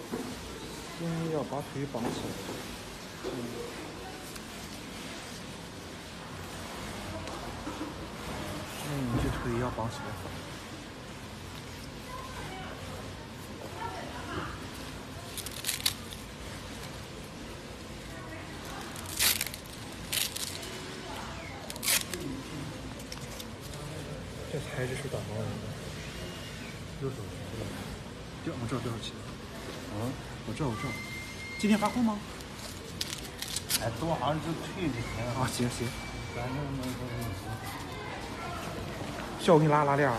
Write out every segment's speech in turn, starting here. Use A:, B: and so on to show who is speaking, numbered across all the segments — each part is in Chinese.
A: 先要把腿绑起来。这腿要绑起来。这材质是打毛绒的，右手掉，我这儿掉起来。嗯，我这儿。今天发货吗？
B: 哎，多好像是退的钱
A: 啊，行。
B: 反正那个。
A: 需要我给你拉链？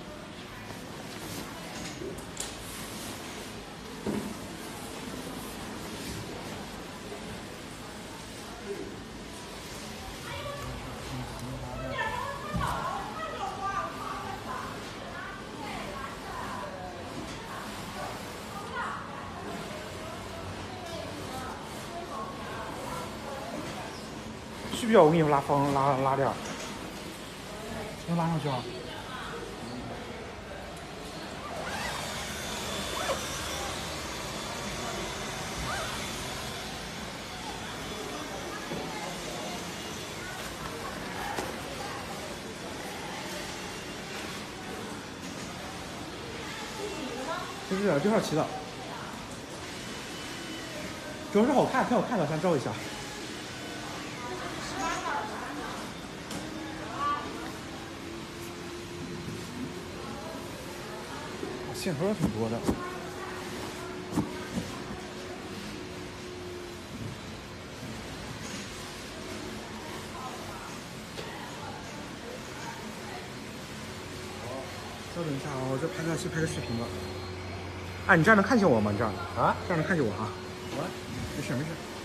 A: 需不需要我给你们拉链？能拉上去啊？不是，这号齐的，主要是好看，挺好看的，想照一下。线头也挺多的。稍等一下啊，我这先拍个视频吧。哎，你这样能看见我吗？你这样啊？这样能看见我啊？没事。